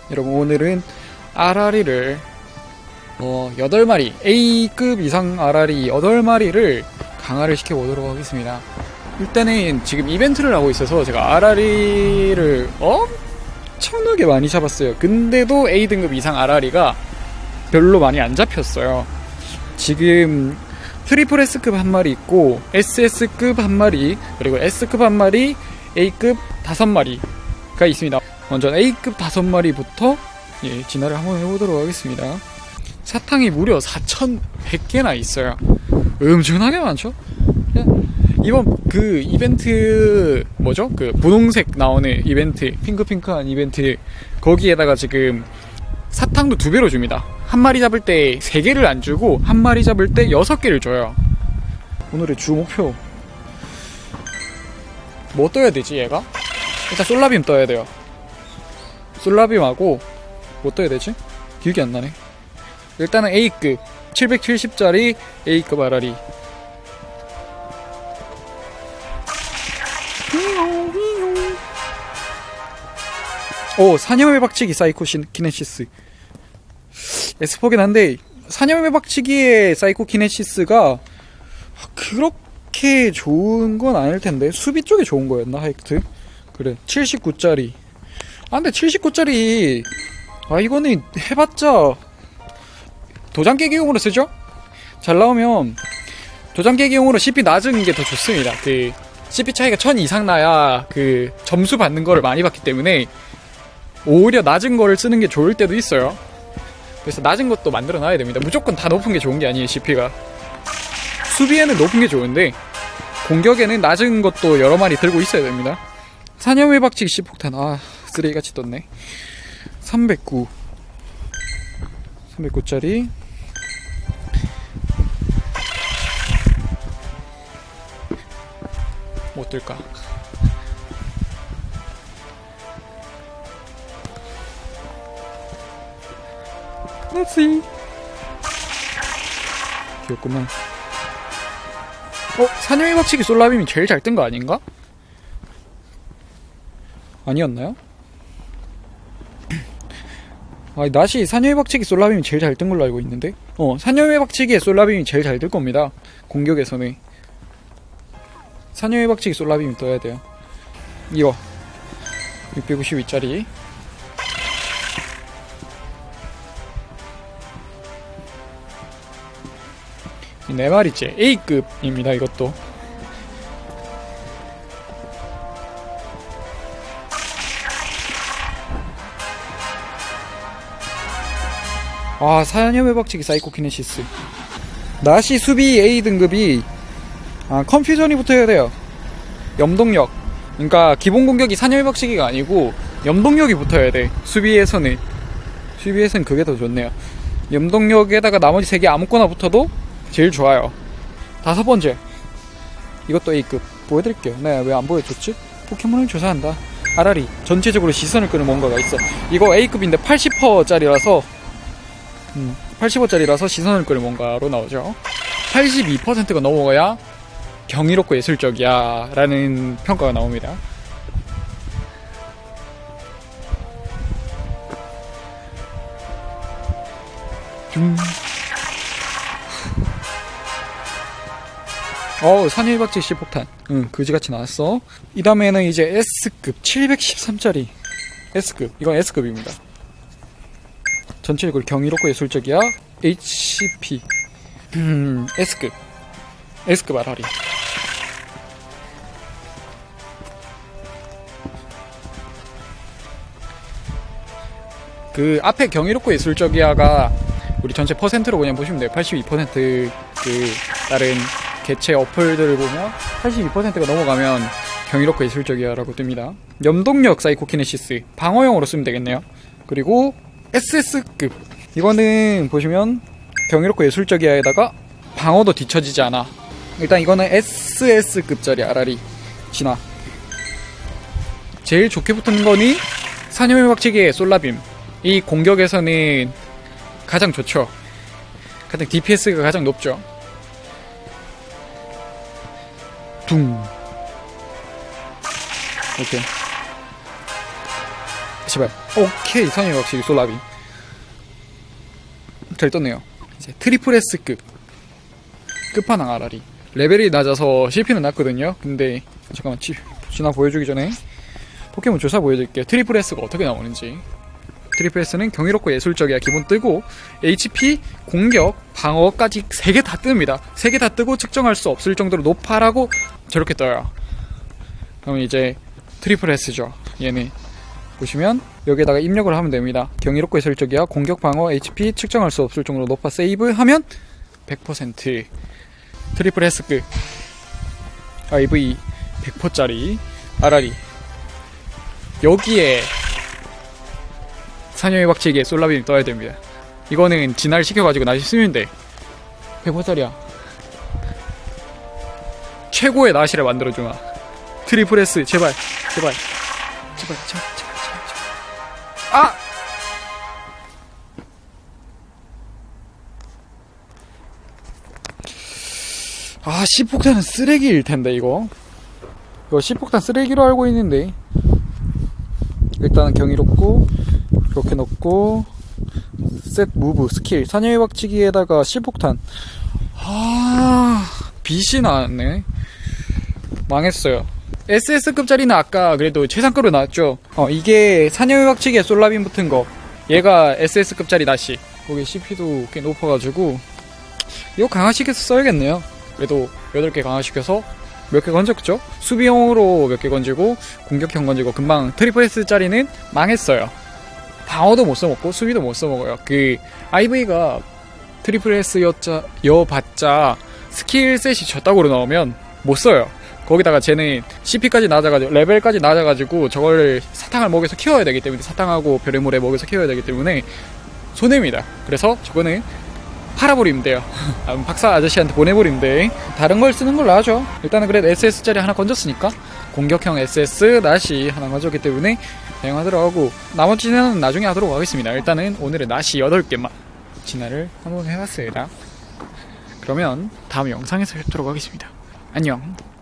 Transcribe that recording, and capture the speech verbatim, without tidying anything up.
여러분 오늘은 아라리를 어, 여덟 마리 A급 이상 아라리 여덟 마리를 강화를 시켜보도록 하겠습니다. 일단은 지금 이벤트를 하고 있어서 제가 아라리를 엄청나게 많이 잡았어요. 근데도 A등급 이상 아라리가 별로 많이 안 잡혔어요. 지금 트리플 S급 한 마리 있고 에스에스급 한 마리, 그리고 S급 한 마리, A급 다섯 마리가 있습니다. 먼저 A급 다섯 마리부터 예, 진화를 한번 해보도록 하겠습니다. 사탕이 무려 사천백 개나 있어요. 엄청나게 많죠? 이번 그 이벤트 뭐죠? 그 분홍색 나오는 이벤트, 핑크핑크한 이벤트, 거기에다가 지금 사탕도 두 배로 줍니다. 한 마리 잡을 때 세 개를 안 주고 한 마리 잡을 때 여섯 개를 줘요. 오늘의 주 목표 뭐 떠야 되지 얘가? 일단 솔라빔 떠야 돼요. 솔라빔하고 뭐 떠야 되지? 기억이 안 나네. 일단은 A급 칠백칠십 짜리 A급 아라리. 오, 사념의 박치기 사이코 키네시스. 에스포긴 한데 사념의 박치기의 사이코 키네시스가 그렇게 좋은 건 아닐 텐데 수비 쪽에 좋은 거였나 하이트? 그래, 칠십구 짜리. 아 근데 칠십구 짜리 아 이거는 해봤자 도장 깨기용으로 쓰죠? 잘 나오면 도장 깨기용으로 씨피 낮은 게 더 좋습니다. 그 씨피 차이가 천 이상 나야 그 점수 받는 거를 많이 받기 때문에 오히려 낮은 거를 쓰는 게 좋을 때도 있어요. 그래서 낮은 것도 만들어 놔야 됩니다. 무조건 다 높은 게 좋은 게 아니에요. 씨피가 수비에는 높은 게 좋은데 공격에는 낮은 것도 여러 마리 들고 있어야 됩니다. 사념의 박치기 씨폭탄 아 쓰레기같이 떴네. 삼백구 삼백구 짜리 못 뜰까? 나지 귀엽구만. 어? 사념의 박치기 솔라빔이 제일 잘 뜬 거 아닌가? 아니었나요? 아, 낫이 사념의 박치기 솔라빔이 제일 잘 뜬 걸로 알고 있는데? 어, 사념의 박치기의 솔라빔이 제일 잘 뜰 겁니다. 공격에서는 사념의 박치기 솔라빔이 떠야 돼요. 이거 육백구십이 짜리 네 마리째 A급입니다. 이것도 아 사념의 박치기 사이코 키네시스. 낫이 수비 A등급이 아 컨퓨전이 붙어야 돼요. 염동력, 그러니까 기본 공격이 사념의 박치기가 아니고 염동력이 붙어야 돼. 수비에서는 수비에서는 그게 더 좋네요. 염동력에다가 나머지 세 개 아무거나 붙어도 제일 좋아요. 다섯 번째 이것도 A급 보여드릴게요. 네, 왜 안 보여줬지? 포켓몬을 조사한다. 아라리 전체적으로 시선을 끄는 뭔가가 있어. 이거 A급인데 팔십 퍼센트 짜리라서 음, 팔십 퍼센트 짜리라서 시선을 끄는 뭔가로 나오죠. 팔십이 퍼센트가 넘어가야 경이롭고 예술적이야 라는 평가가 나옵니다. 음. 어우 사념의 박치기 씨폭탄 응 그지같이 나왔어. 이 다음에는 이제 S급 칠백십삼 짜리 S급. 이건 S급입니다. 전체적으로 경이롭고 예술적이야 에이치피 음 S급 S급 아라리. 그 앞에 경이롭고 예술적이야가 우리 전체 퍼센트로 그냥 보시면 돼요. 팔십이 퍼센트 그 다른 개체 어플들을 보면 팔십이 퍼센트가 넘어가면 경이롭고 예술적이야라고 뜹니다. 염동력 사이코키네시스 방어용으로 쓰면 되겠네요. 그리고 에스에스급 이거는 보시면 경이롭고 예술적이야에다가 방어도 뒤처지지 않아. 일단 이거는 에스에스급짜리 아라리 진화. 제일 좋게 붙는 거니 사념의 박치기의 솔라빔. 이 공격에서는 가장 좋죠. 가장 디피에스가 가장 높죠. 둥. 오케이. 제발. 오케이. 산염이 확실히 솔라비 잘 떴네요. 이제 트리플 S급 끝판왕 아라리. 레벨이 낮아서 실패는 났거든요. 근데 잠깐만 지, 진화 보여주기 전에 포켓몬 조사 보여드릴게요. 트리플 S가 어떻게 나오는지. 트리플 S는 경이롭고 예술적이야 기본 뜨고 에이치피, 공격, 방어까지 세 개 다 뜹니다. 세 개 다 뜨고 측정할 수 없을 정도로 높아라고 저렇게 떠요. 그럼 이제 트리플 S죠. 얘네 보시면 여기에다가 입력을 하면 됩니다. 경이롭고 예술적이야 공격, 방어, 에이치피 측정할 수 없을 정도로 높아 세이브 하면 백 퍼센트 트리플 S급 아이브이 백 퍼센트짜리 아라리. 여기에 사녀의 박치기에 솔라빔이 떠야 됩니다. 이거는 진화를 시켜가지고 다시 쓰면 돼. 백 퍼센트짜리야. 최고의 나시를 만들어주마. 트리플 S 제발 제발 제발 제발 제발 제발 제발. 아! 아 씨폭탄은 쓰레기일 텐데 이거 이거 씨폭탄 쓰레기로 알고 있는데. 일단은 경이롭고 이렇게 넣고 셋 무브 스킬 사녀의 박치기에다가 씨폭탄. 아 빛이 나왔네. 망했어요. 에스에스급짜리는 아까 그래도 최상급으로 나왔죠. 어 이게 사녀의 박치기에 솔라빔 붙은 거. 얘가 에스에스급짜리 나시. 거기 씨피도 꽤 높아가지고 이거 강화시켜서 써야겠네요. 그래도 여덟 개 강화시켜서 몇 개 건졌죠? 수비형으로 몇 개 건지고 공격형 건지고. 금방 트리플 S짜리는 망했어요. 방어도 못 써먹고 수비도 못 써먹어요. 그 아이브이가 트리플 S였자 여봤자 스킬셋이 저따구로 나오면 못 써요. 거기다가 쟤는 씨피까지 낮아가지고 레벨까지 낮아가지고 저걸 사탕을 먹여서 키워야 되기 때문에 사탕하고 별의 모래 먹여서 키워야 되기 때문에 손해입니다. 그래서 저거는 팔아버리면 돼요. 박사 아저씨한테 보내버리면 돼. 다른 걸 쓰는 걸로 하죠. 일단은 그래도 에스에스짜리 하나 건졌으니까 공격형 에스에스 나시 하나 건졌기 때문에 사용하도록 하고 나머지는 나중에 하도록 하겠습니다. 일단은 오늘은 나시 여덟 개만 진화를 한번 해봤습니다. 그러면 다음 영상에서 뵙도록 하겠습니다. 안녕.